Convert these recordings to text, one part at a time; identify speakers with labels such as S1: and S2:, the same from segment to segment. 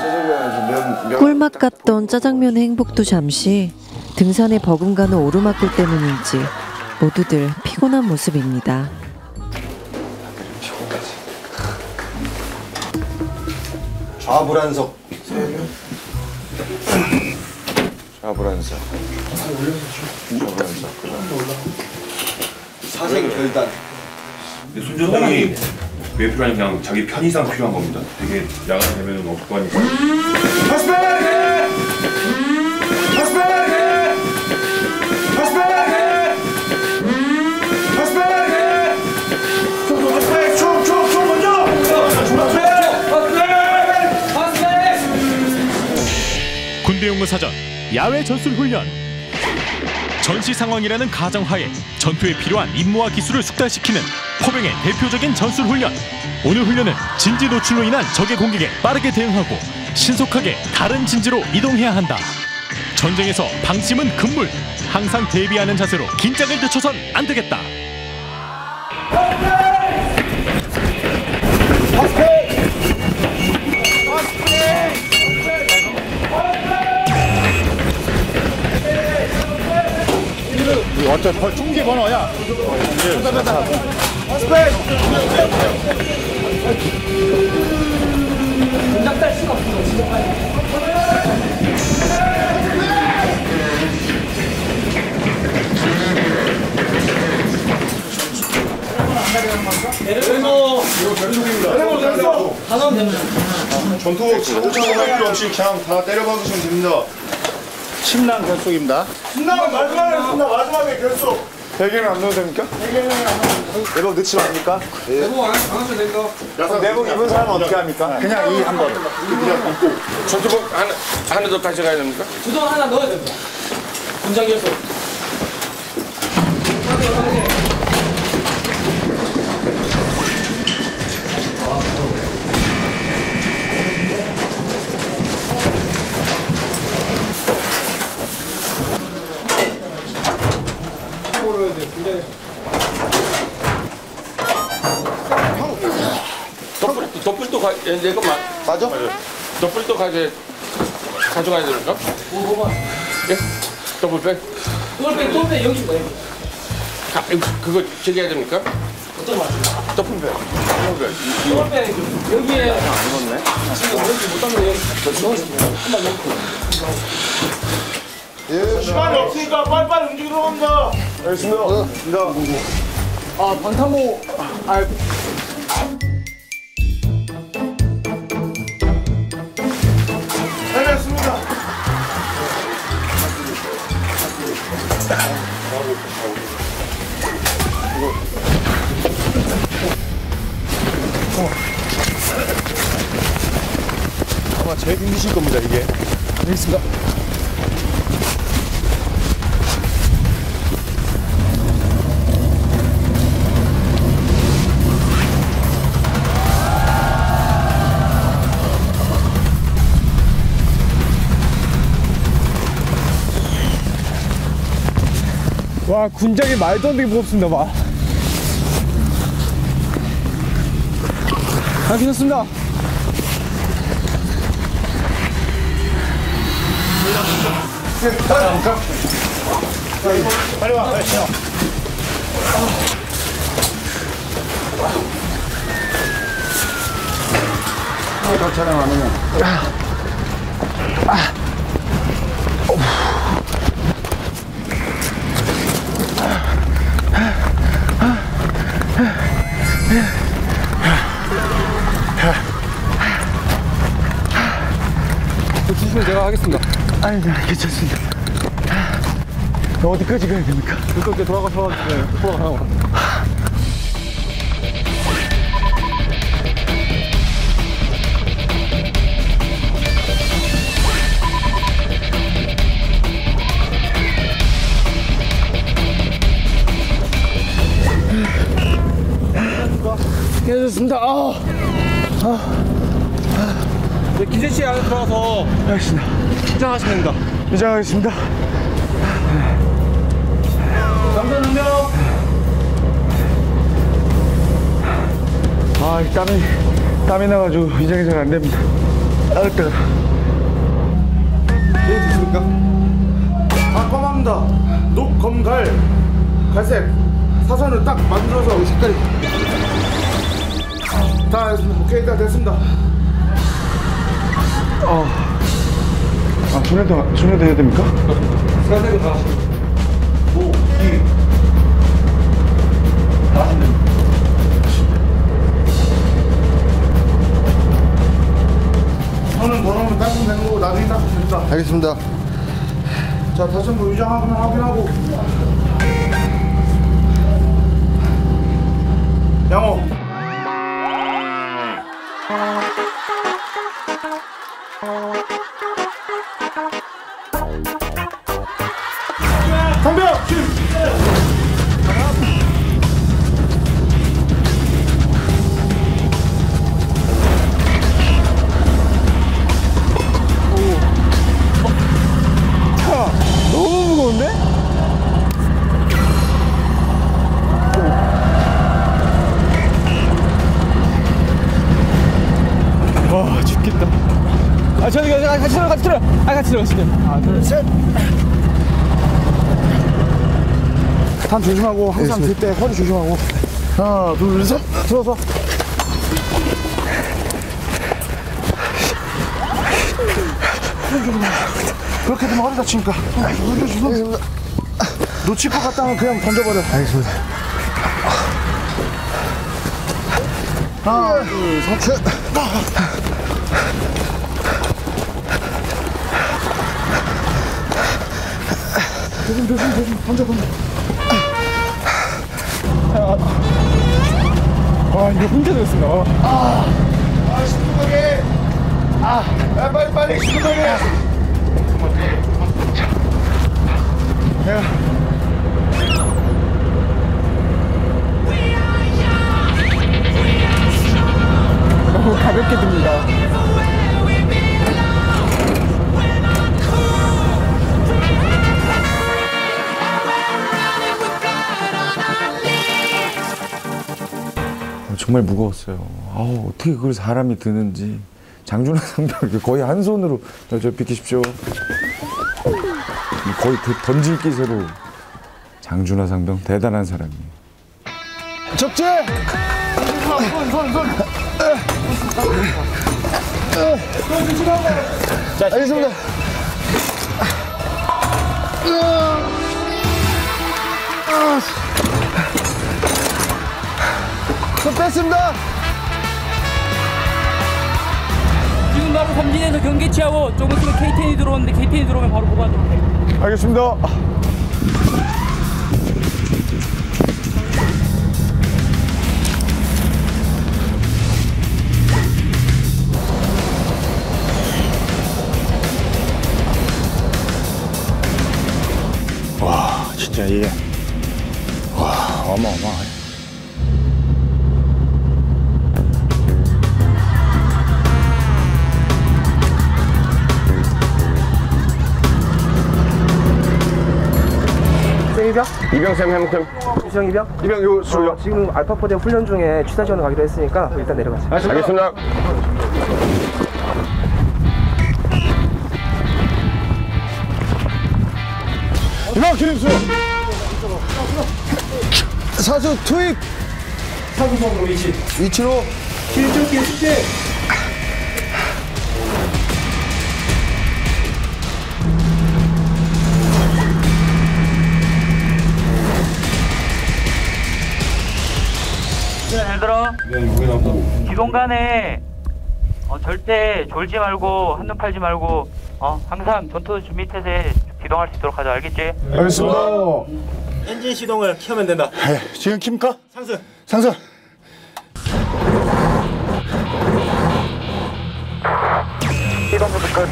S1: 꿀맛 같던 짜장면의 행복도 잠시 등산에 버금가는 오르막길 때문인지 모두들 피곤한 모습입니다.
S2: 좌불안석. 좌불안석. 사생 결단.
S3: 손전등이 왜 필요하냐면 그냥 자기 편의상 필요한 겁니다. 되게 야간 되면은 없고 하니까.
S4: 군대용무사전 야외 전술 훈련. 전시 상황이라는 가정하에 전투에 필요한 임무와 기술을 숙달시키는 포병의 대표적인 전술 훈련. 오늘 훈련은 진지 노출로 인한 적의 공격에 빠르게 대응하고 신속하게 다른 진지로 이동해야 한다. 전쟁에서 방심은 금물. 항상 대비하는 자세로 긴장을 늦춰선 안 되겠다.
S5: 완전 중계 번호야.
S2: 전투복 차고할 필요 없이 그냥 다 때려박으시면 됩니다.
S5: 침낭 결속입니다.
S2: 신나면 마지막에 했습니다. 마지막에 결속. 베개는 안 넣어도 됩니까? 베개는 안 넣어도 됩니까? 내복 넣지면 합니까?
S6: 내복 안 하셔도 됩니다.
S2: 내복 입은 사람은 어떻게 합니까?
S5: 그냥 이 한 번.
S2: 그냥 입고.
S6: 전투복 하나 더 가져가야 됩니까?
S7: 주동 하나 넣어야 됩니다. 군장 결속.
S6: 덮불도 내가
S2: 맞아?
S6: 덮불도 가져가야 됩니까?
S7: 뭐가?
S6: 예? 덮불백?
S7: 또 빼, 여기 뭐예요?
S6: 그거 저기 해야 됩니까?
S7: 어떤 맛이요?
S6: 덮불백.
S7: 또 빼, 여기에 안 익었네? 지금 이렇게 못 담는 여기 한번 넣고.
S2: 예, 시간이 없으니까 빨리빨리 움직이러 갑니다. 알겠습니다.
S7: 아, 방탄모.
S2: 알겠습니다. 아마 제일 힘드실 겁니다, 이게. 알겠습니다.
S5: 와, 군장이 말도 안 되게 무겁습니다, 막. 괜찮습니다. 빨리 와, 빨리 와. 더 촬영 안 오면.
S7: 주시면 제가 하겠습니다.
S5: 아니, 괜찮습니다. 어디까지 가야 됩니까?
S7: 이렇게 돌아가서 돌아가요.
S5: 괜찮습니다.
S7: 네, 기재실 안에 들어가서
S5: 알겠습니다.
S7: 입장하시면 됩니다.
S5: 입장하겠습니다.
S7: 남자 한 명.
S5: 땀이 나가지고 입장이 잘 안 됩니다. 뜨거.
S2: 네, 됐습니까? 검합니다. 녹, 검, 갈, 갈색 사선을 딱 만들어서 색깔이 다 됐습니다. 오케이, 다 됐습니다.
S5: 손에도 해야 됩니까?
S2: 색깔 다 오, 이 다 하시면 됩니다. 손은 번호는 닦으면 되는 거고 나중에 닦으면 됩니다.
S5: 알겠습니다.
S2: 자, 다시 한번 위장하면 확인하고. 양호. 성병! 심!
S5: 너무 무거운데? 와 죽겠다. 저기 같이 들어. 같이 들어. 하나 둘 셋.
S2: 단 조심하고 항상 들 때 허리 조심하고. 하나 둘 셋. 들어서. 그렇게 되면 허리 다치니까. 놓칠 것 같다면 그냥 던져버려.
S5: 알겠습니다.
S2: 하나 둘 셋. 조심 던져.
S5: 와 이제 혼자 됐습니다.
S2: 신중하게. 빨리 신중하게.
S5: 너무 가볍게 듭니다. 정말 무거웠어요. 아우, 어떻게 그걸 사람이 드는지. 장준하 상병 거의 한 손으로 저 비키십시오. 거의 던질 기세로. 장준하 상병 대단한 사람이에요.
S2: 적재! 손. 자, 알겠습니다. 손 뺐습니다.
S7: 지금 바로 삼진에서 경계 취하고 조금 있으면 K10이 들어오는데 K10이 들어오면 바로 보고하도록 해.
S2: 알겠습니다.
S5: 와 진짜 이게 어마어마하네.
S8: 이병?
S6: 이병샘 해먹템.
S8: 유성 이병?
S6: 이병 요 수요.
S8: 지금 알파포대 훈련 중에 취사 지원을 가기로 했으니까 일단 내려가세요.
S6: 알겠습니다.
S2: 이방 기림수. 사수 투입.
S7: 사구성
S2: 위치로.
S7: 길쭉길 숙제.
S9: 잘 들어. 기동 간에 절대 졸지 말고 한눈 팔지 말고 항상 전투 준비 태세에 기동할 수 있도록 하자. 알겠지?
S2: 알겠습니다.
S10: 엔진 시동을 켜면 된다.
S2: 지금 킵니까?
S10: 상승.
S2: 이동 준비 끝.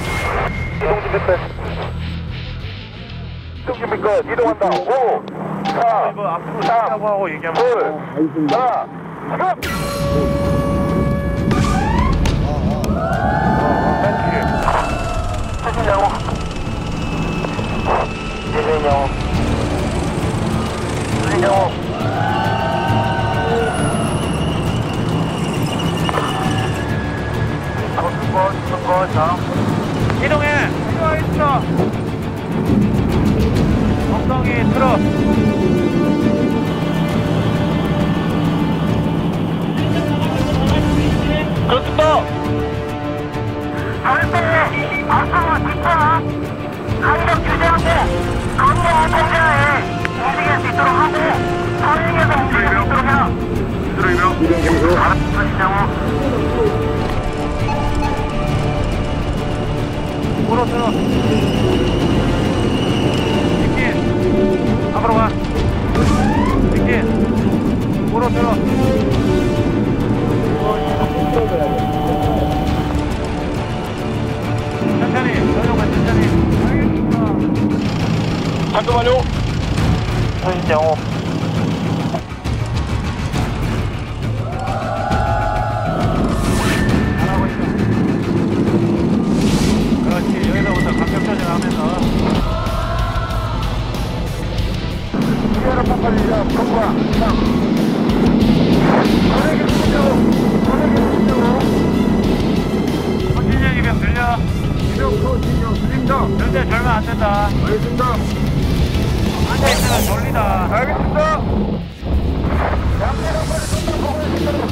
S2: 이동 준비 끝. 이동한다. 5, 4, 3,
S9: 하고 얘기하면
S2: 2, 1, 지금!
S9: 이동해. 이동하겠습니다. 엉덩이 틀어. 그렇습니다.
S11: 절대 앞으로 뒤처럼 강력 규제하고 강력한 공장에 움직일 수 있도록 하고 서행에서 움직일 수 있도록 해라.
S9: 물어뜯어. 직진. 앞으로 가. 직진. 물어뜯어. 천천히. 전용관 천천히. 알겠습니다.
S6: 작동 완료.
S9: 전신 정호. 그렇지. 여기서부터 간격 조절하면서.
S2: 이하로 폭발이자 폭발. 전액의 진정.
S9: 컨진영 이병 들려?
S2: 이병 진정 들립니다.
S9: 절대 절면 안 된다.
S2: 알겠습니다.
S9: 앉아 있으면 졸리다.
S2: 알겠습니다. 양대랑 빨리 손만 보고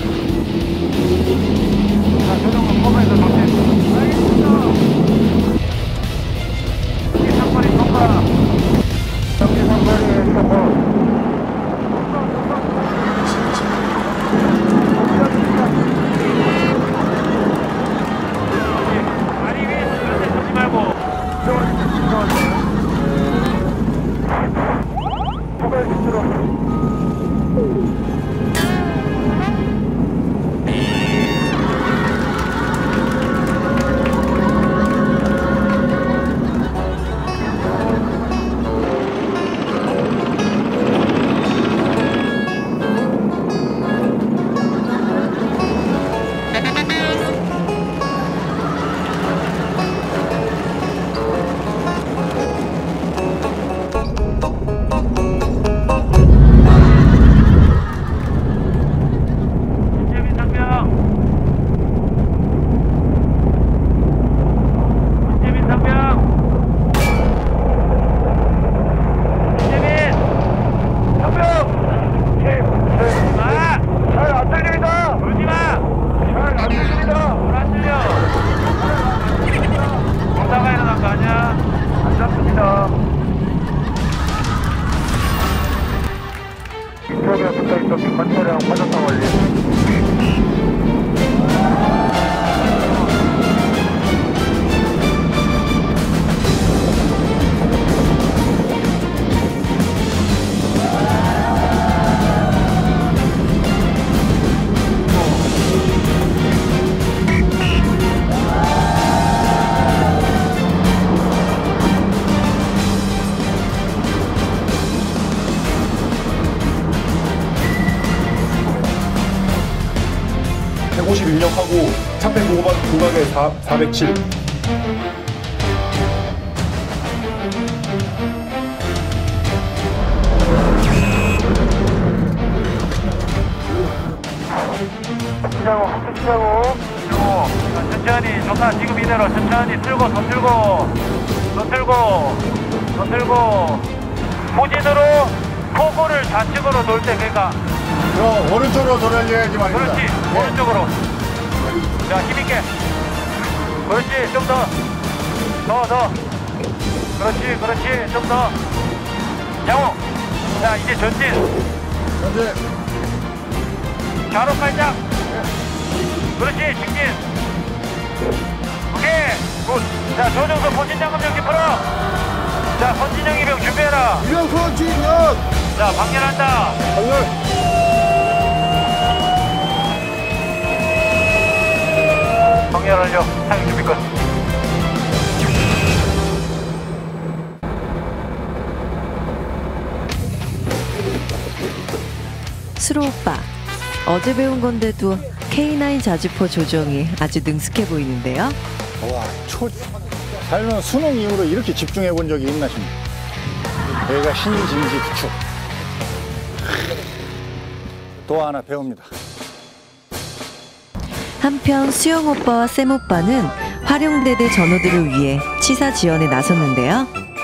S9: 자, 저 정도 커버해서 정리. 알겠습니다. 이 상권이 통과.
S2: 여기 상관이 있어서.
S9: 다리 위에 절대 서지 말고.
S2: 포괄 기초로.
S3: 입력하고 차폐 고각에 407.
S9: 천천히 좋다. 지금 이대로 천천히 들고 더 들고 더 들고 더 들고 후진으로 포구를 좌측으로 돌 때 그러니까
S2: 오른쪽으로 돌아야지 말입니다.
S9: 그렇지. 오른쪽으로. 자, 힘있게. 그렇지. 좀 더. 더. 그렇지. 그렇지. 좀 더. 양호. 자, 이제 전진.
S2: 전진.
S9: 좌로 팔짝. 그렇지. 직진. 오케이. 굿. 자, 조정석 권진장금 정지 풀어. 자, 권진영 이병 준비해라.
S2: 이병 권진영.
S9: 자, 방열한다.
S2: 방열.
S9: 방열 완료. 상륙 준비 끝.
S1: 수로 오빠, 어제 배운 건데도 K9 자주포 조정이 아주 능숙해 보이는데요.
S2: 와, 살면 수능 이후로 이렇게 집중해 본 적이 있나 싶네. 여기가 신진지 구축. 또 하나 배웁니다.
S1: 한편 수영 오빠와 쌤 오빠는 활용대대 전우들을 위해 치사 지원에 나섰는데요.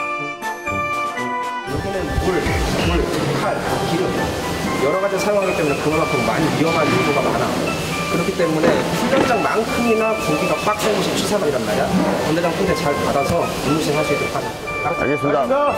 S8: 여기는 물, 칼, 기름 여러 가지 사용하기 때문에 그만큼 많이 위험한 요소가 많아. 그렇기 때문에 훈련장만큼이나 공기가 빡센 곳이 치사장이란 말이야. 건대장 통제 잘 받아서 임무실 하시도록 하겠습니다.
S6: 알겠습니다.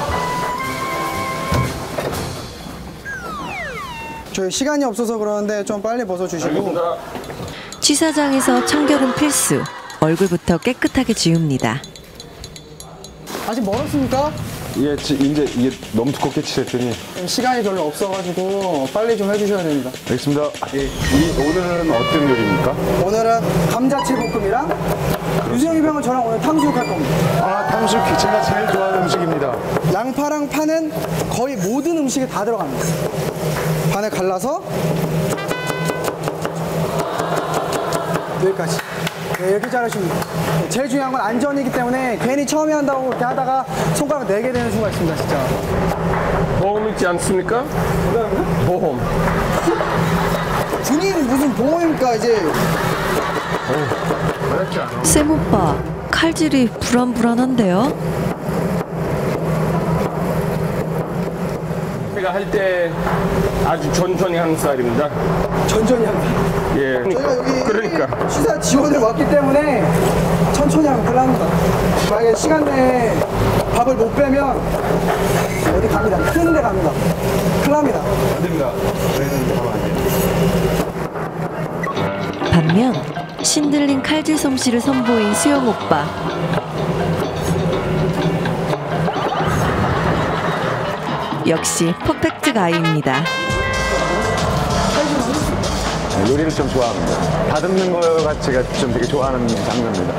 S12: 저희 시간이 없어서 그러는데 좀 빨리 벗어주시고.
S1: 치사장에서 청결은 필수. 얼굴부터 깨끗하게 지웁니다.
S12: 아직 멀었습니까?
S5: 예, 이제 이게 너무 두껍게 칠했더니
S12: 시간이 별로 없어가지고 빨리 좀 해주셔야 됩니다.
S5: 알겠습니다. 오늘은 어떤 요리입니까?
S12: 오늘은 감자채볶음이랑 유수영 이병은 저랑 오늘 탕수육 할 겁니다.
S5: 아, 탕수육 제가 제일 좋아하는 음식입니다.
S12: 양파랑 파는 거의 모든 음식에 다 들어갑니다. 반을 갈라서 여기까지. 네, 이렇게 자르시면 돼요. 제일 중요한 건 안전이기 때문에 괜히 처음에 한다고 이렇게 하다가 손가락 내게 되는 수가 있습니다, 진짜.
S6: 보험 있지 않습니까? 보험.
S12: 군인 무슨 보험입니까, 이제.
S1: 쌤 오빠, 칼질이 불안불안한데요?
S6: 제가 할 때 아주 천천히 하는 스타일입니다.
S12: 천천히 합니다.
S6: 예.
S12: 저희가 여기
S6: 그러니까.
S12: 시사 지원을 왔기 때문에 천천히 하면 큰일 납니다. 만약에 시간 내에 밥을 못 빼면 어디 갑니다. 큰 데 갑니다. 큰일 납니다.
S5: 안 됩니다. 저희는 바로 안 돼요.
S1: 반면 신들린 칼질 솜씨를 선보인 수영 오빠. 역시 퍼펙트 가이입니다.
S5: 요리를 좀 좋아합니다. 다듬는 거 자체가 좀 되게 좋아하는 장면입니다.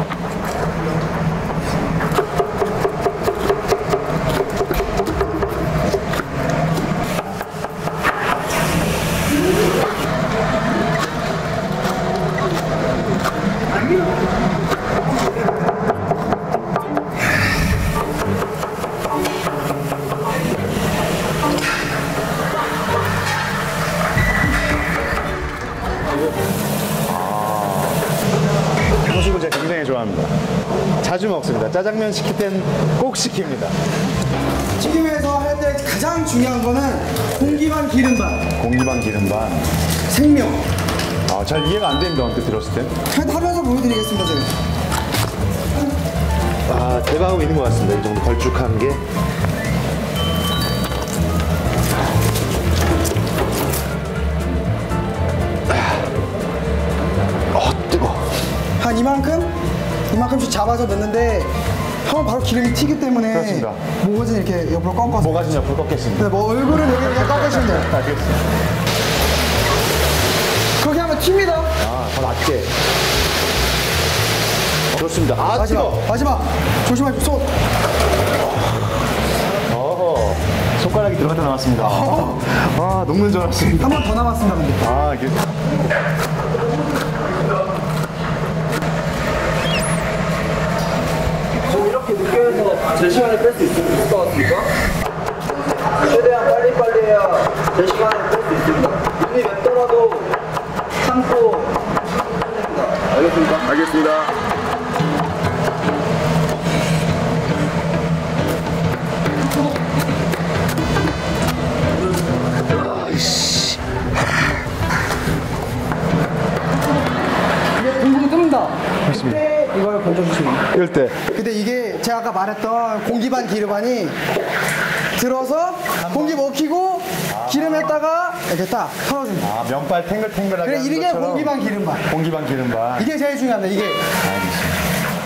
S5: 탕수육은 제가 굉장히 좋아합니다. 자주 먹습니다. 짜장면 시킬 땐 꼭 시킵니다.
S12: 튀김에서 할 때 가장 중요한 거는 공기 반 기름 반.
S5: 공기 반 기름 반.
S12: 생명.
S5: 아, 잘 이해가 안 됩니다. 언뜻 들었을 때.
S12: 하면서 보여드리겠습니다, 제가.
S5: 아, 대박하고 있는 것 같습니다. 이 정도 걸쭉한 게. 뜨거.
S12: 한 이만큼씩 잡아서 넣는데 하면 바로 기름이 튀기 때문에
S5: 그렇습니다.
S12: 모가지는 이렇게 옆으로 꺾어서.
S5: 모가지는 옆으로 꺾겠습니다.
S12: 네, 뭐 얼굴은 여기 그냥 꺾으시면 돼요.
S5: 알겠습니다.
S12: 그렇게 하면 튑니다.
S5: 아, 더 낮게. 좋습니다. 아,
S12: 마지막. 조심하십시오. 손.
S5: 손가락이 들어갔다 나왔습니다. 아, 녹는 줄 알았습니다.
S12: 한 번 더 남았습니다, 근데.
S5: 아, 이게.
S8: 저 이렇게 늦게 해서 제 시간을 뺄 수 있을 것 같습니까? 최대한 빨리빨리 해야 제 시간을 뺄 수 있습니다. 눈이 맵더라도 참고 알겠습니까?
S6: 알겠습니다.
S12: 이게 붕붕 뜹니다. 그때 이걸 건져주시면 돼요.
S5: 이럴 때.
S12: 근데 이게 제가 아까 말했던 공기 반 기름 반이 들어서 공기 먹히고 기름에다가 이렇게 딱 털어줍니다.
S5: 아, 면발 탱글탱글하게.
S12: 그래, 이게 공기 반 기름 반.
S5: 공기 반 기름 반.
S12: 이게 제일 중요합니다, 이게.
S5: 알겠습니다.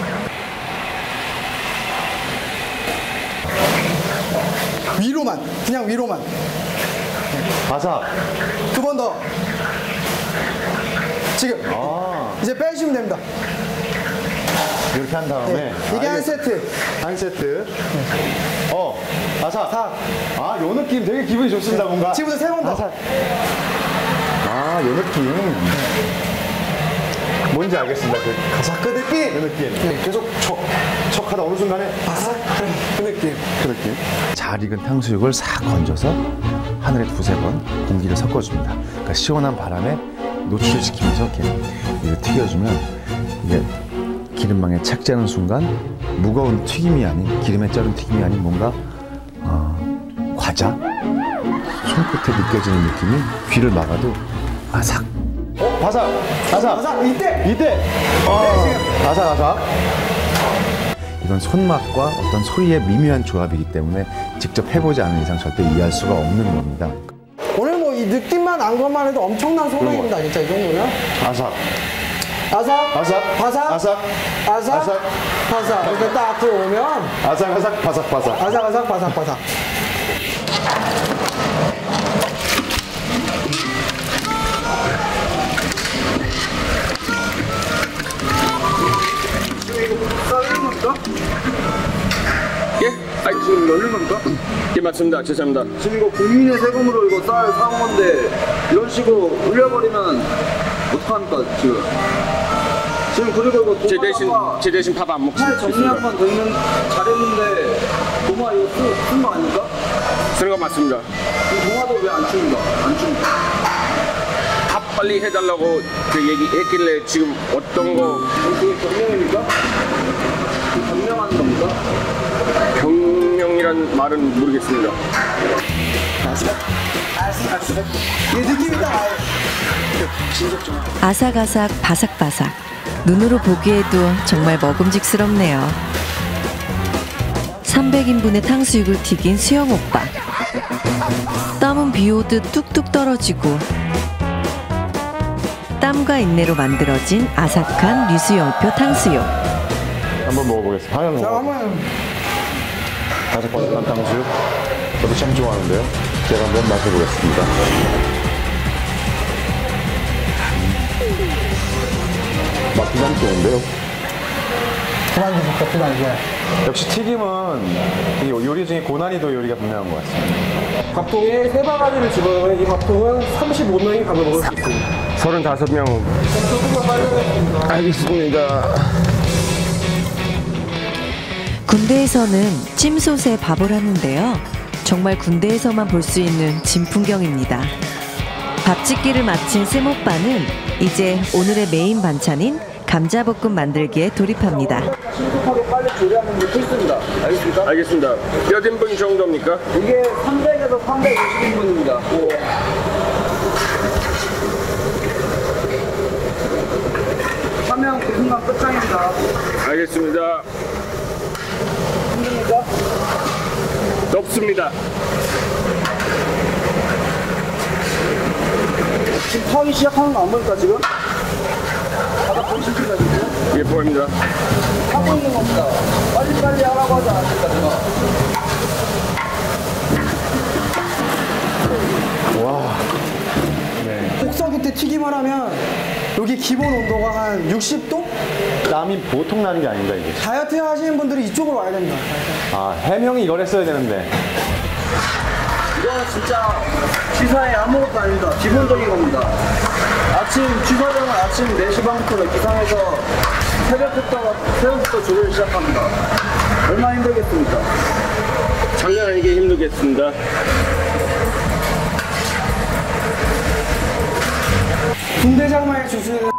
S12: 위로만, 그냥 위로만.
S5: 바삭.
S12: 두 번 더. 지금.
S5: 아,
S12: 이제 빼시면 됩니다.
S5: 이렇게 한 다음에.
S12: 네. 이게 한 세트.
S5: 한 세트. 바삭. 아, 요 느낌 되게 기분이 좋습니다, 뭔가.
S12: 지금부터 세 번 더.
S5: 바삭. 아, 요 느낌. 뭔지 알겠습니다. 그
S12: 바삭 그 느낌.
S5: 그 느낌. 계속 척하다 어느 순간에
S12: 바삭 그 느낌.
S5: 그 느낌. 잘 익은 탕수육을 싹 건져서 하늘에 두세 번 공기를 섞어줍니다. 그러니까 시원한 바람에 노출시키면서 이렇게 튀겨주면 이게 기름망에 착지하는 순간 무거운 튀김이 아닌, 기름에 쩔은 튀김이 아닌 뭔가 과자? 손끝에 느껴지는 느낌이 귀를 막아도 아삭. 바삭!
S12: 바삭! 이때!
S5: 아삭아삭. 이건 손맛과 어떤 소리의 미묘한 조합이기 때문에 직접 해보지 않은 이상 절대 이해할 수가 없는 겁니다.
S12: 오늘 뭐 이 느낌만 안 것만 해도 엄청난 소리입니다. 진짜 이 정도면.
S5: 아삭.
S12: 아삭,
S5: 아삭,
S12: 바삭,
S5: 아삭,
S12: 아삭, 바삭. 이렇게 딱 들어오면
S5: 아삭아삭, 바삭바삭.
S12: 아삭아삭, 바삭바삭.
S6: 예? 아니 지금 열린 겁니까? 예 맞습니다. 죄송합니다.
S13: 지금 이거 국민의 세금으로 이거 쌀 사온 건데 이런 식으로 올려버리면 어떡합니까 지금? 지금 그리고 이거
S6: 제 대신 밥 안 먹습니다.
S13: 살 정리한번 되는 잘했는데 도마 이거 쓴 거 아닙니까?
S6: 쓰는 거 맞습니다.
S13: 이 도마도 왜 안 줍니까? 안 줍니까?
S6: 밥 빨리 해달라고 얘기했길래 지금 어떤 거
S13: 그게 변명입니까? 변명하는 겁니까?
S6: 경명이란 말은 모르겠습니다.
S12: 이 느낌이다.
S1: 아삭아삭 바삭바삭. 눈으로 보기에도 정말 먹음직스럽네요. 300인분의 탕수육을 튀긴 수영 오빠. 땀은 비 오듯 뚝뚝 떨어지고 땀과 인내로 만들어진 아삭한 류수영표 탕수육.
S5: 한번 먹어보겠습니다. 하얀 거. 바삭바삭한 탕수육. 저도 참 좋아하는데요. 제가 한번 마셔보겠습니다. 맛이 참 좋은데요. 역시 튀김은 요리 중에 고난이도 요리가 분명한 것 같습니다.
S6: 밥통에 3바가지를 집어넣으면 이 밥통은 35명이 밥을 먹을 수 있습니다. 35명. 알겠습니다.
S1: 군대에서는 찜솥에 밥을 하는데요. 정말 군대에서만 볼 수 있는 진풍경입니다. 밥짓기를 마친 쌤오빠는 이제 오늘의 메인 반찬인 감자볶음 만들기에 돌입합니다.
S13: 신속하게 빨리 조리하는 게 필수입니다. 알겠습니까?
S6: 알겠습니다. 몇 인분 정도입니까?
S13: 이게 300에서 350인분입니다. 하면 그 순간 끝장입니다.
S6: 알겠습니다.
S13: 힘듭니까?
S6: 덥습니다.
S13: 지금 타기 시작하는 거 안 보니까 지금? 바닥 보이십니까 지금?
S6: 예, 보입니다.
S13: 하고 있는 겁니다. 빨리빨리 하라고 하지 않았습니까 제가?
S5: 와.
S12: 곡석이 때 튀김을 하면 여기 기본 온도가 한 60도?
S5: 땀이 보통 나는 게 아닙니다, 이게.
S12: 다이어트 하시는 분들이 이쪽으로 와야 됩니다.
S5: 아, 해명이 이걸 했어야 되는데.
S13: 이거는 진짜 취사에 아무것도 아닙니다. 기본적인 겁니다. 아침 취사장은 아침 4시 반부터 기상해서 새벽부터 조리를 시작합니다. 얼마나 힘들겠습니까?
S6: 장난 아니게 힘들겠습니다.
S12: 군대장만의 주스는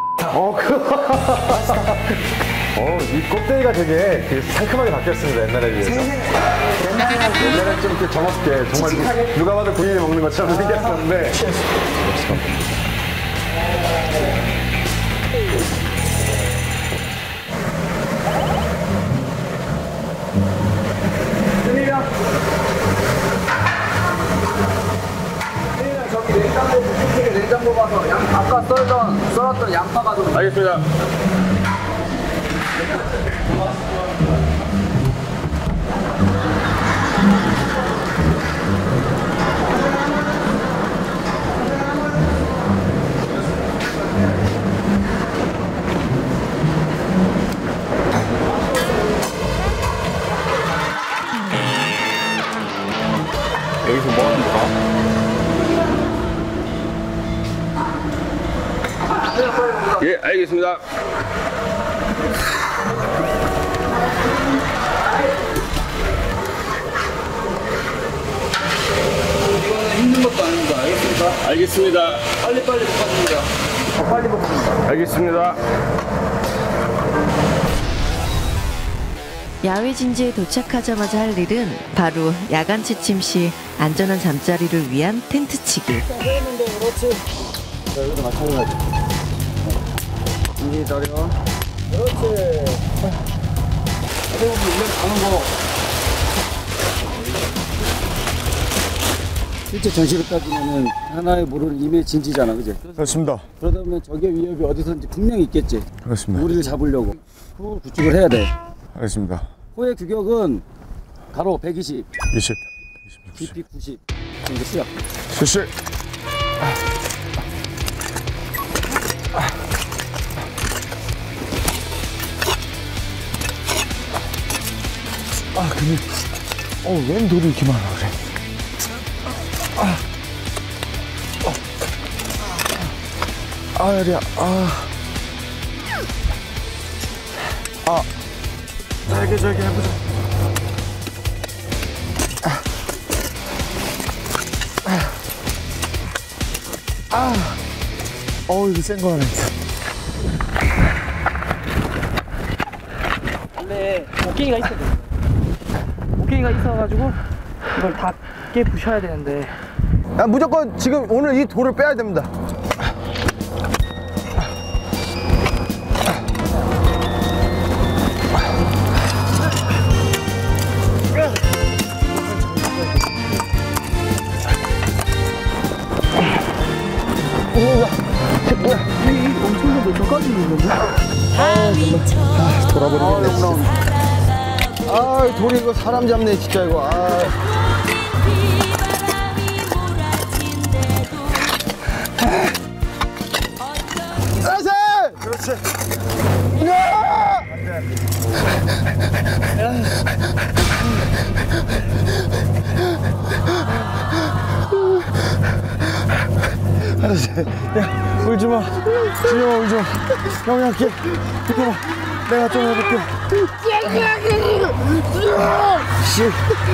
S5: 이 껍데기가 되게 상큼하게 바뀌었습니다, 옛날에 비해서. 옛날엔 좀 이렇게 정없게, 정말 누가 봐도 군인이 먹는 것처럼 생겼었는데.
S13: 저기 냉장고 가서 아까 썰었던 양파 가지고.
S6: 알겠습니다.
S5: 여기서 뭐 합니까?
S6: 예, 알겠습니다.
S13: 이거는 힘든 것도 아닙니다. 알겠습니까?
S6: 알겠습니다.
S13: 빨리빨리 볶아줍니다. 빨리 볶습니다.
S6: 알겠습니다.
S1: 야외 진지에 도착하자마자 할 일은 바로 야간 취침 시 안전한 잠자리를 위한 텐트 치기.
S12: 세우는데 그렇지.
S13: 자, 여기도 마찬가지. 인지 다려.
S12: 그렇지.
S8: 세우고 일면 가는 거.
S14: 실제 전시로 따지면은 하나의 모를 임의 진지잖아, 그지?
S5: 그렇습니다.
S14: 그러다 보면 적의 위협이 어디서든지 분명히 있겠지.
S5: 그렇습니다.
S14: 우리를 잡으려고. 호를 구축을 해야 돼.
S5: 알겠습니다.
S14: 호의 규격은 가로 120,
S5: 20,
S14: 깊이 90. 이제 시작.
S5: 실시. 근데 웬 돌이 이렇게 많아 그래? 야리야. 잘게 해보자. 이거 센 거 하나 있어.
S7: 원래 곡괭이가 있어야 돼. 곡괭이가 있어가지고 이걸 다 깨 부셔야 되는데.
S6: 무조건 지금 오늘 이 돌을 빼야 됩니다.
S12: 엄청나게 저까지 있는데?
S6: 돌아버리겠네 진짜. 돌이 이거 사람 잡네 진짜 이거. 그렇지. 알았어. 야, 울지 마. 진영아, 울지 마. 형이 할게. 비켜봐. 내가 좀 해볼게. 씨.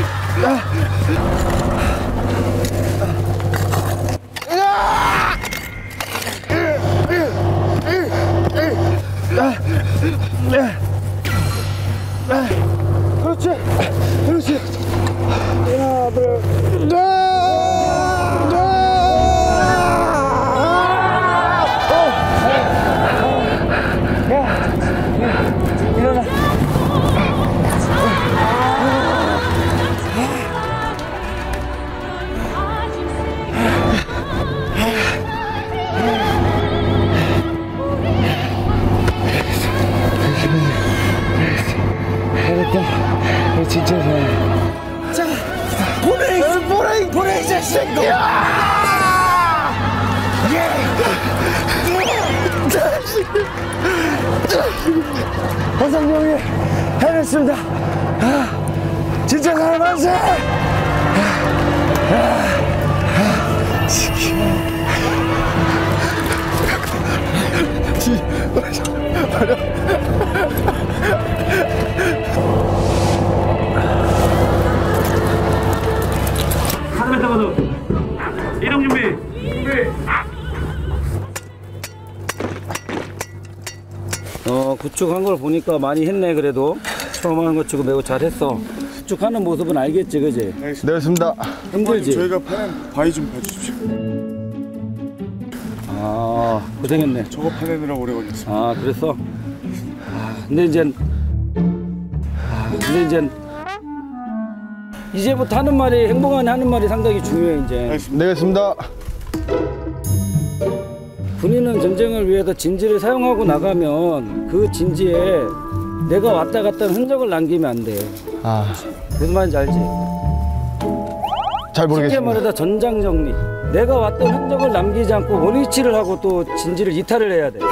S6: 그렇지. 그렇지. 하나, 둘. 잘했다. 진짜 잘해.
S12: 자, 보내 이 자식아!
S6: 화상 형이 해냈습니다. 진짜 잘 만세!
S9: 이동 준비.
S14: 구축한 걸 보니까 많이 했네. 그래도 처음 하는 것 치고 매우 잘했어. 구축하는 모습은 알겠지, 그지?
S5: 네, 알겠습니다.
S14: 힘들지?
S5: 저희가 파낸 바위 좀 봐주십시오.
S14: 고생했네.
S5: 저거 파내느라 오래 걸렸어.
S14: 그랬어? 근데 이제부터 하는 말이, 행복한 하는 말이 상당히 중요해, 이제.
S5: 네, 알겠습니다.
S14: 군인은 전쟁을 위해서 진지를 사용하고 나가면 그 진지에 내가 왔다 갔다 하는 흔적을 남기면 안 돼. 무슨 말인지 알지?
S5: 잘 모르겠습니다.
S14: 쉽게 말해서 전장 정리. 내가 왔던 흔적을 남기지 않고 원위치를 하고 또 진지를 이탈을 해야 돼.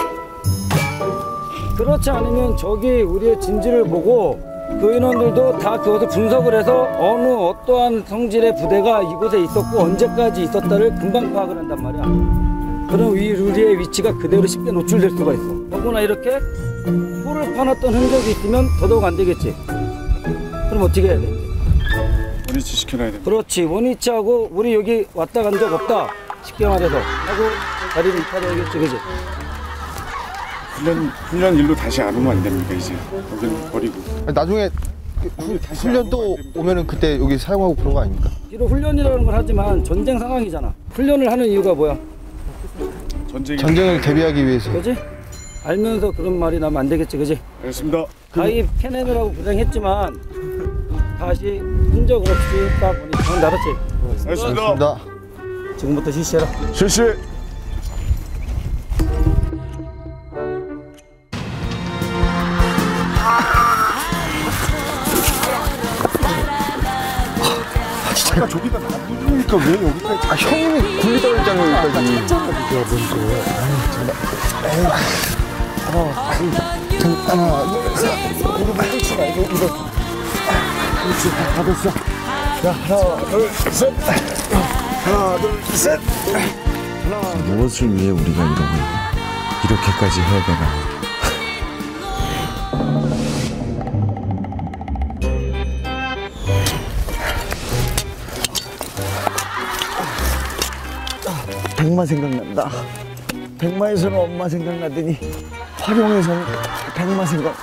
S14: 그렇지 않으면 적이 우리의 진지를 보고 그 인원들도 다 그것을 분석을 해서 어떠한 성질의 부대가 이곳에 있었고 언제까지 있었다를 금방 파악을 한단 말이야. 그럼 우리의 위치가 그대로 쉽게 노출될 수가 있어. 더구나 이렇게 홀을 파놨던 흔적이 있으면 더더욱 안 되겠지. 그럼 어떻게 해야 돼?
S5: 원위치 시켜놔야 돼.
S14: 그렇지. 원위치하고 우리 여기 왔다 간 적 없다. 쉽게 말해서 하고 자리를 이탈해야겠지, 그지?
S5: 훈련 일로 다시 안 오면 안 됩니까 이제? 여기는 버리고.
S6: 나중에 훈련 또 오면은 그때 여기 사용하고 그런 거 아닙니까?
S14: 비록 훈련이라는 걸 하지만 전쟁 상황이잖아. 훈련을 하는 이유가 뭐야?
S6: 전쟁을 대비하기 위해서.
S14: 그지? 알면서 그런 말이 나면 안 되겠지, 그지?
S6: 알겠습니다.
S14: 가히 캐내느라고 고생했지만 다시 흔적 없이 했다 보니 전 알았지?
S6: 알겠습니다.
S14: 지금부터 실시해라.
S6: 실시.
S2: 아까 저기가 나쁘니까 왜 여기까지?
S6: 아 형님이 굴리다 했잖아요 여기까지.
S2: 내가 먼저. 하나, 둘, 셋. 무릎을 꿇지 말고 이거. 그렇지, 다 됐어. 자, 하나, 둘, 셋. 하나, 둘, 셋.
S5: 무엇을 위해 우리가 이렇게까지 해야 되나?
S6: 백마 생각난다. 백마에서는 엄마 생각나더니 활용에서는 백마 생각나.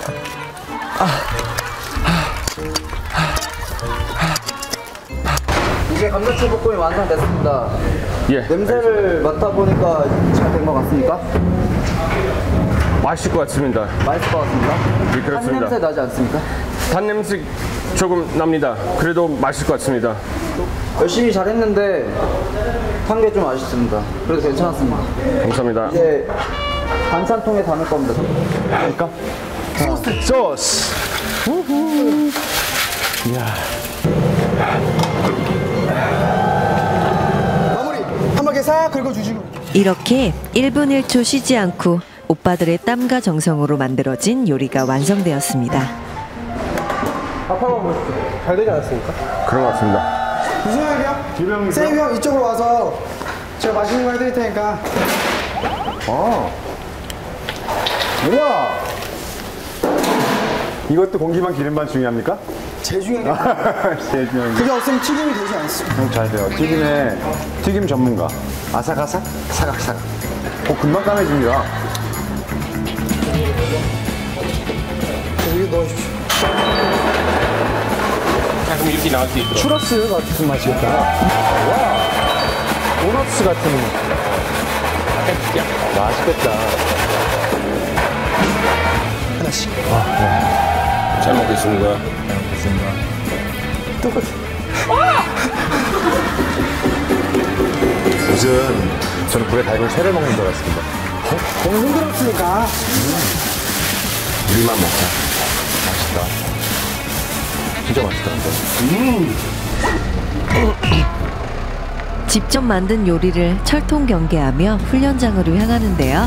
S13: 이제 감자채 볶음이 완성됐습니다.
S15: 예.
S13: 냄새를 맡아보니까 잘 된 것 같습니까?
S15: 맛있을 것 같습니다.
S13: 맛있을 것 같습니다.
S15: 예, 그렇습니다.
S13: 냄새 나지 않습니까?
S15: 단 냄새 조금 납니다. 그래도 맛있을 것 같습니다.
S13: 열심히 잘했는데 한 게 좀 아쉽습니다. 그래도 괜찮았습니다.
S15: 감사합니다.
S13: 이제 반찬통에 담을 겁니다.
S6: 그러니까 소스. 우후. 이야.
S12: 마무리 한 바퀴 싹 긁어주시고.
S1: 이렇게 1분 1초 쉬지 않고 오빠들의 땀과 정성으로 만들어진 요리가 완성되었습니다.
S12: 밥 한번 보십시오. 잘 되지 않았습니까?
S15: 그런 것 같습니다.
S12: 유승혁이요? 세임이 형 이쪽으로 와서 제가 맛있는 거 해드릴 테니까.
S2: 우와! 이것도 공기반 기름반 중요합니까?
S12: 제일 중요한 게
S2: 제일 중요한 게.
S12: 그게 없으면 튀김이 되지 않습니다.
S2: 잘 돼요. 튀김 전문가. 아삭아삭, 사각사각. 금방 까매집니다.
S12: 여기 넣어주십시오.
S15: 자, 그럼 이렇게 나올 수 있도록.
S6: 추러스 같은 맛이겠다. 와, 도넛스 같은. 맛있겠다.
S12: 하나씩.
S15: 잘 먹겠습니다.
S12: 똑같아.
S5: 무슨 저는 불에 달군 새를 먹는 줄 알았습니다.
S12: 너무 힘들었으니까.
S5: 우리만 먹자. 맛있다. 진짜 맛있다.
S1: 직접 만든 요리를 철통 경계하며 훈련장으로 향하는데요.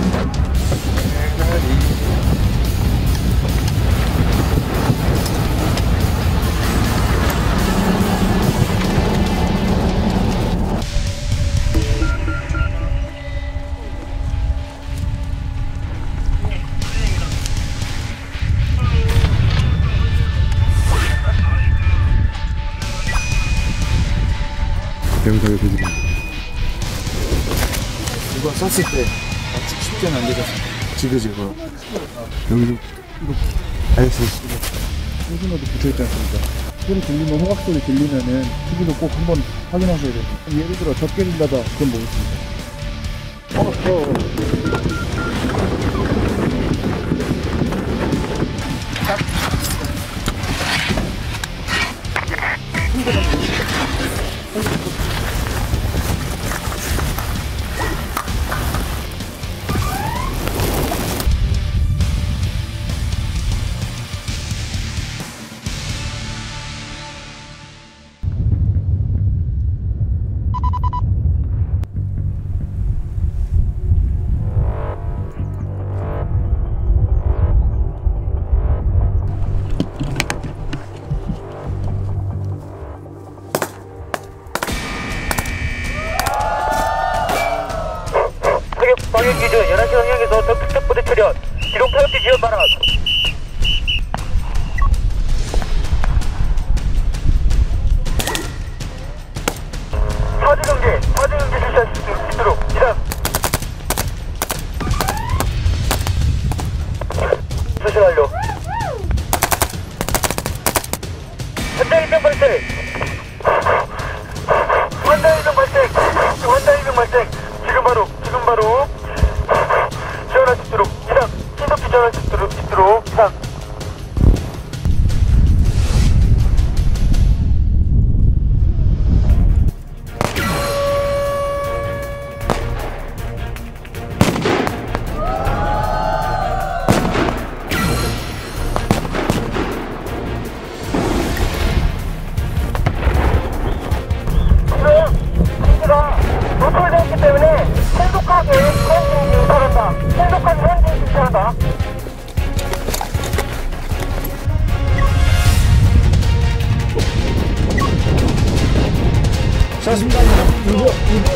S6: 여기다 여기 누가 쐈을 때 쉽지 않은 안 되잖아. 지그지그. 여기도 이렇게. 알겠습니다.
S2: 소신호도 붙여있지 않습니까? 소리 들리면 호각 소리 들리면은 TV도 꼭 한번 확인하셔야 돼요. 예를 들어 적게 들다가 그건 뭐겠습니까?
S11: 현장 이동 발생. 현장 이동 발생. 현장 이동 발생. 지금 바로 지원할 수 있도록 이상. 신속히 지원할 수 있도록 이상. 노출되어 있기 때문에 신속하게 현진 유찰한다. 신속하게 현진 유찰한다.
S6: 자신감 이거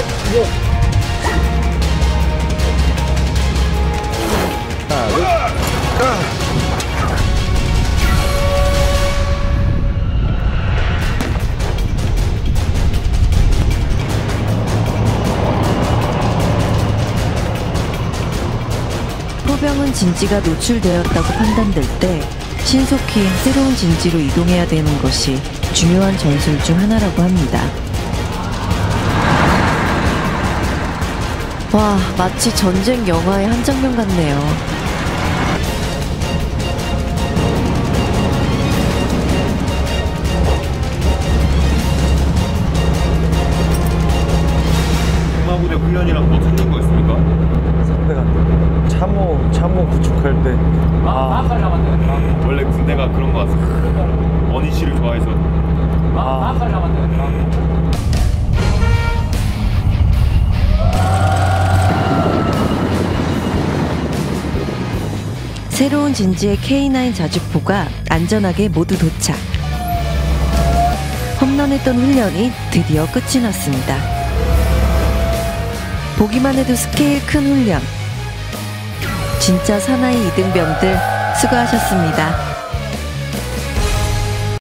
S1: 포병은 진지가 노출되었다고 판단될 때 신속히 새로운 진지로 이동해야 되는 것이 중요한 전술 중 하나라고 합니다. 와, 마치 전쟁 영화의 한 장면 같네요.
S3: 백마부대 훈련이랑 뭐 틀린 거 있습니까?
S6: 상대가 참모 구축할 때
S3: 원래 군대가 그런 거 같습니다. 원희 씨를 좋아해서
S1: 새로운 진지의 K9 자주포가 안전하게 모두 도착. 험난했던 훈련이 드디어 끝이 났습니다. 보기만 해도 스케일 큰 훈련. 진짜 사나이 이등병들 수고하셨습니다.